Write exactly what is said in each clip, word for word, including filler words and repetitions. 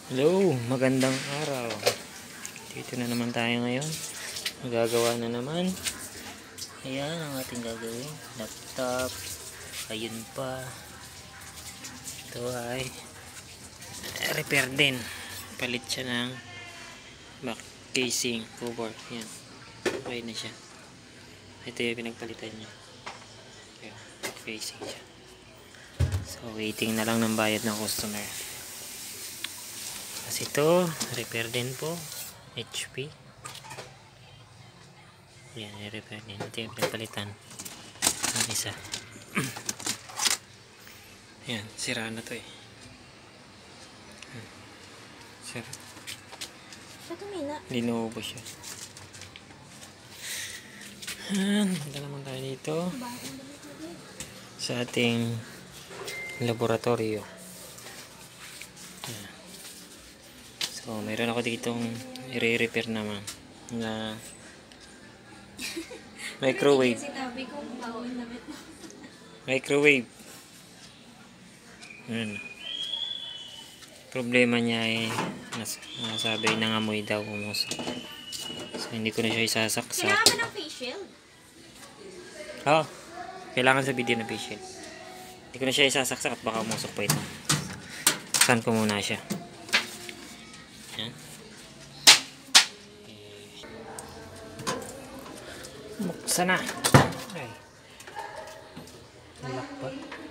Hello, magandang araw. Dito na naman tayo ngayon. Magagawa na naman. Ayan ang ating gagawin. Laptop. Ayun pa. Ito ay repair din. Palit siya ng back casing cover. Ayan. Okay na siya. Ito yung pinagpalitan niya. Ayan. Back casing siya. So waiting na lang ng bayad ng customer. Kasi ito, repair din po. H P. Yan, repair din. Ito yung pinapalitan. Ang isa. Yan, sira na to eh. Sira. Hindi naubos siya. Yan, punta naman tayo dito. Sa ating laboratorio. Yan. So, mayroon ako ditong i-repair naman na microwave. Microwave. Ayan. Problema niya ay nas nasabi nangamoy daw umusok. So, hindi ko na siya isasaksak. Kailangan ba ng face shield? Oo. Oh, kailangan sa video na face shield. Hindi ko na siya isasaksak at baka umusok pa ito. Saan ko muna siya. Yan. Buksan na. Ay. Lock pa.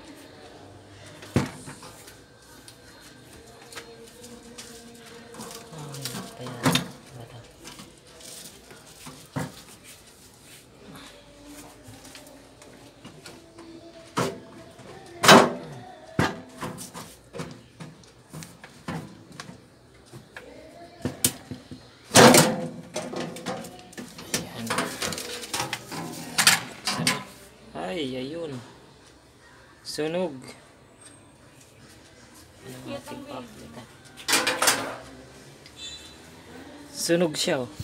Ay, ayun. Sunog. Sunog siya, oh.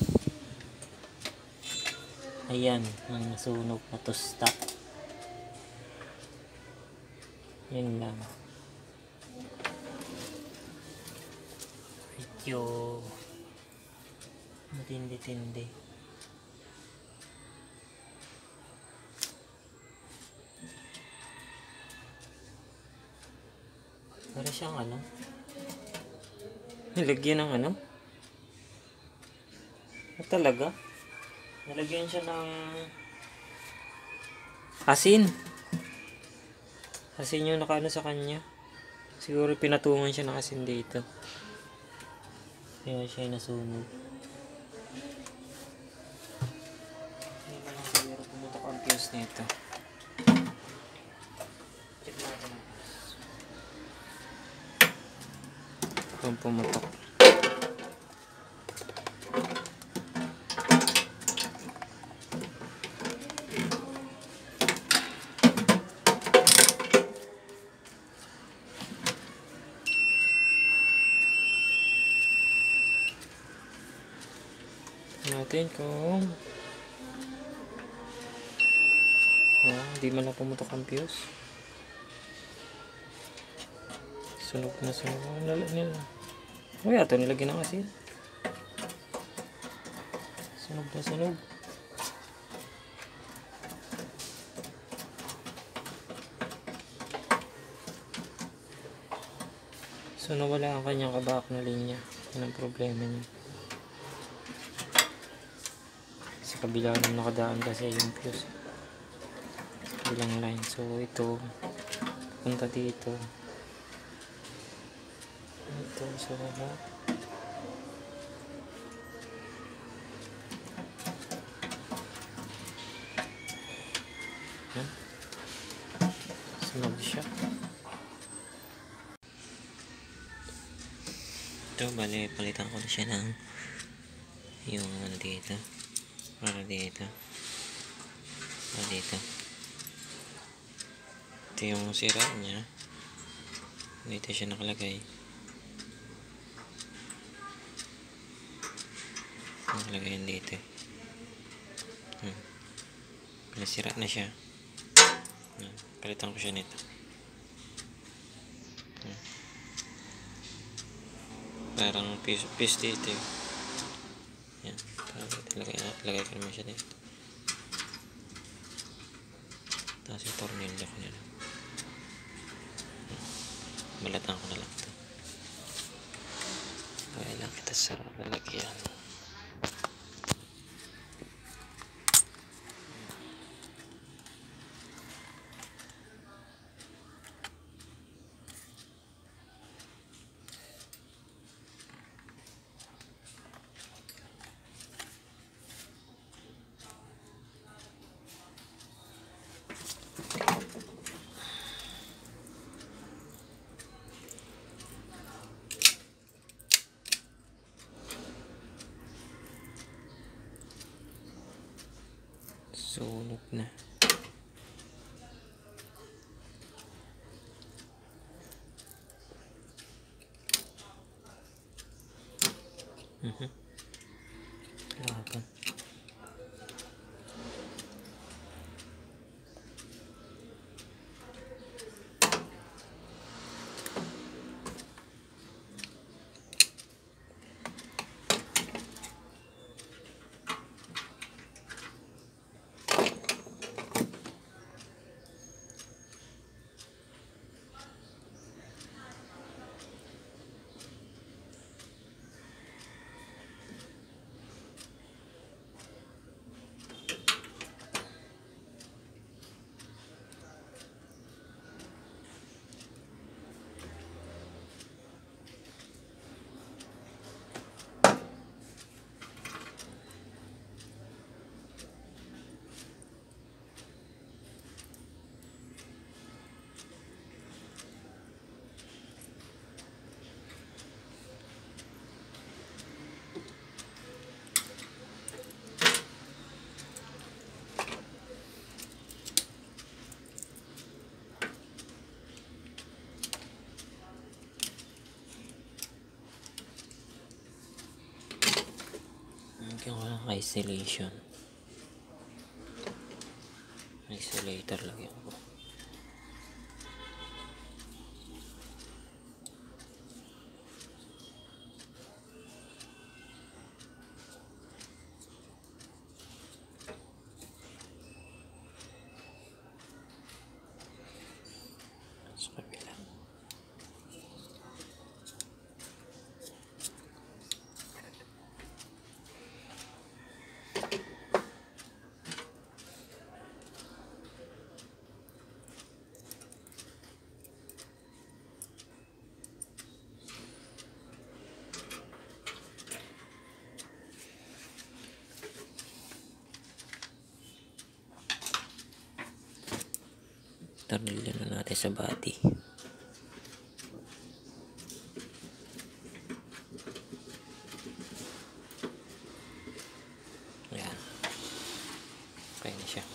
Ayan, ang nasunog na tosta. Yan lang. Medyo matindi-tindi. Para siyang ano? Nilagyan ng ano? Ano talaga? Nilagyan siya ng asin. Asin yung nakaano sa kanya. Siguro pinatungan siya ng asin dito. Kaya siya yung nasunog. Hindi na lang siguro pumutok ang fuse nito. Check natin. Kung pumutok. Natin kung oh, hindi man lang pumutok ang fuse. Sunog na sunog. Nala nila. O yato nilagyan ng asin. Sunog na sunog. So nawala ang kanyang kabak na linya. Yan ang problema niya. Sa kabila nung nakadaan kasi yung fuse. Sa kabilang line. So ito punta dito. Ito sa baba. Yan. Sunog siya. Ito, bali, palitan ko na siya ng yung ano dito. Para dito. Para dito. Ito yung sira niya. Dito siya nakalagay. Nakalagay yan dito. Hmm. Nasira na siya. Hmm. Palitan ko siya nito. Hmm. parang piece, piece dito eh. Yan, lagay, lagay ko naman siya dito. Tapos yung tornilyo ko nila. Balatan ko na lang ito. Kaya lang kita sa lalagyan. Sunog na. Mhm. Laban. Lagyan ko lang isolation. Isolator lagyan ko. Sa kabila. Tornilyo na natin sa body. Ayan. Okay na siya.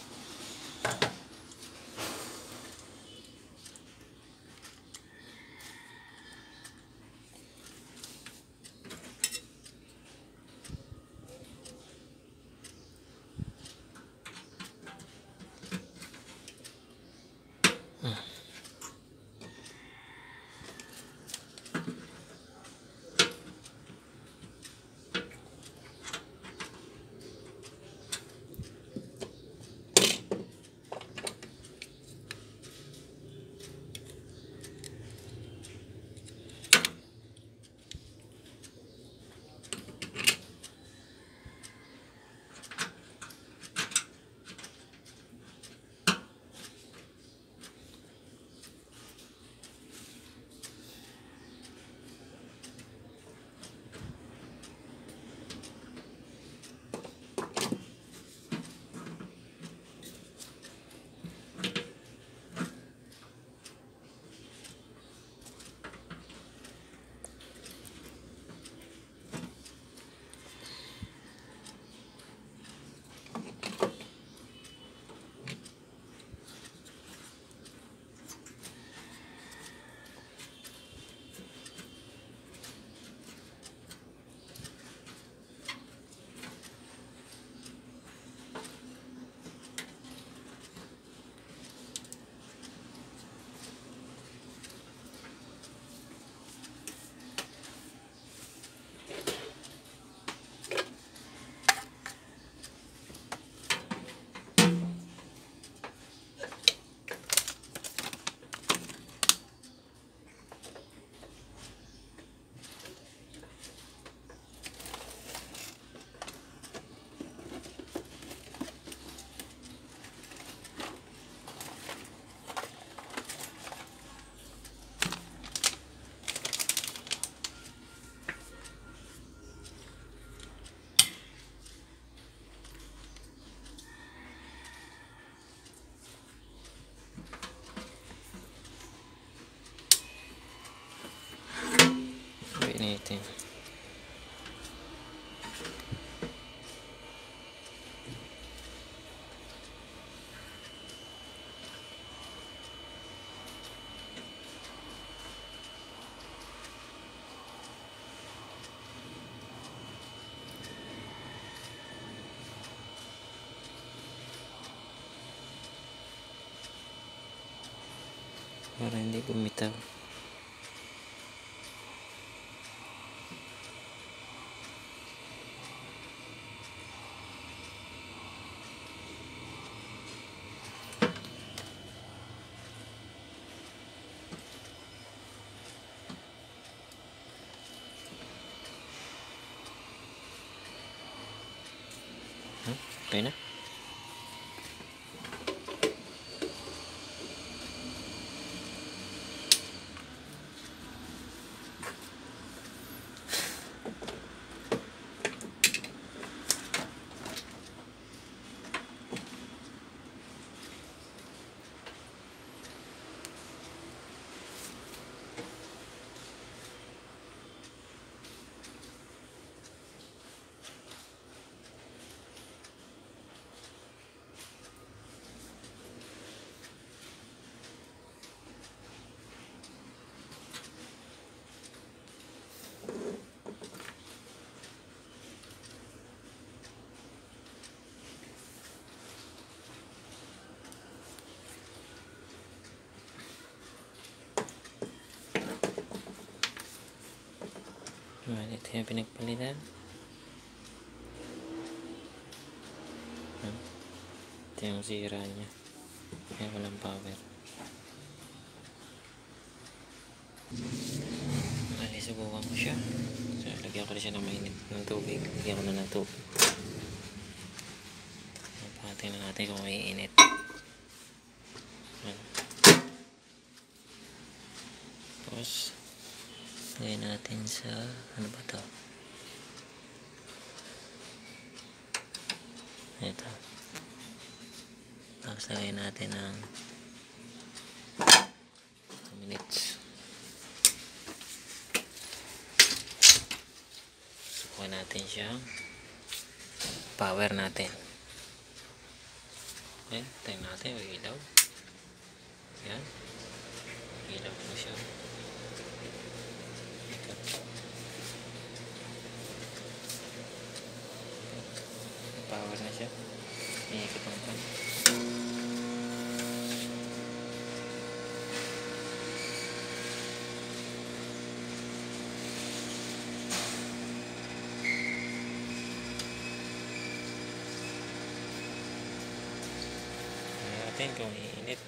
Initin. Para hindi bumitaw. Hmm? Okay na? Well, ito yung pinagpalitan. Hmm. Ito yung sira niya. Kaya walang power. Mali, subukan ko siya. So, lagyan ko na siya ng mainit ng tubig. Lagyan ko na ng tubig. Tingnan natin kung may init. Hmm. Tapos, lagyan natin sa, ano ba ito? Ito. Tapos lagyan natin ng two minutes. Subukan natin siyang power natin. Ayan, tingnan natin, may ilaw. Ayan. Ilaw na siya. Power na siya. Iikot ang pan. Tingnan natin kung iinit.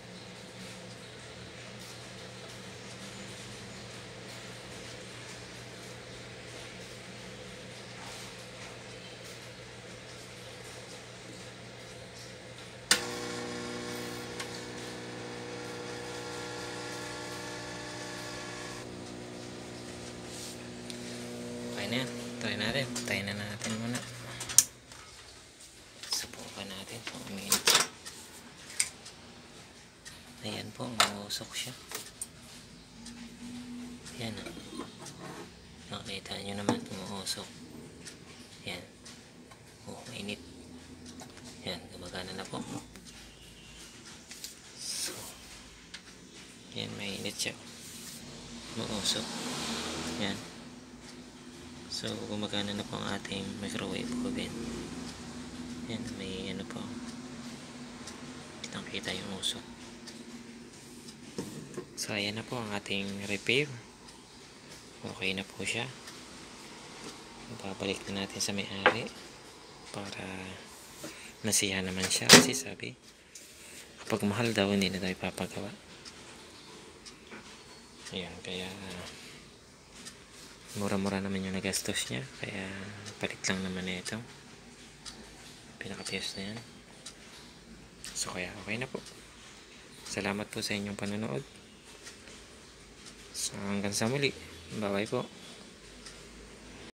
Okay na yan. Try natin. Tayo na natin muna. Subukan natin kung uminit. Ayan po, mausok siya. Ayan. Nakita nyo naman, mausok. Ayan. Oh, mainit. Ayan, gumagana na po. So, ayan, mainit siya. Mausok. Ayan. So, gumagana na po ang ating microwave oven. Yan, may ano po. Kitang-kita yung usok. So, ayan na po ang ating repair. Okay na po siya. Babalik na natin sa may-ari para nasiya naman siya. Kasi sabi, kapag mahal daw, hindi na tayo papagawa. Ayan, kaya mura-mura naman yung nagastos niya, kaya palit lang naman na ito, pinaka-piece na yan. So kaya okay na po. Salamat po sa inyong panonood. So hanggang sa muli, bye bye po.